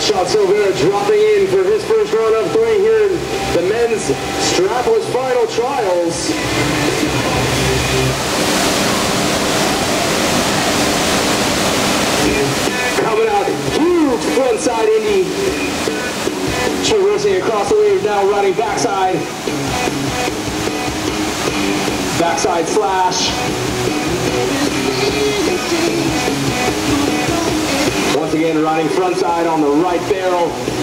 shot Silveira dropping in for his first round of 3 here in the men's strapless final trials. Coming out, huge frontside Indy. Traversing across the wave, now running backside. Backside slash. Once again running frontside on the right barrel.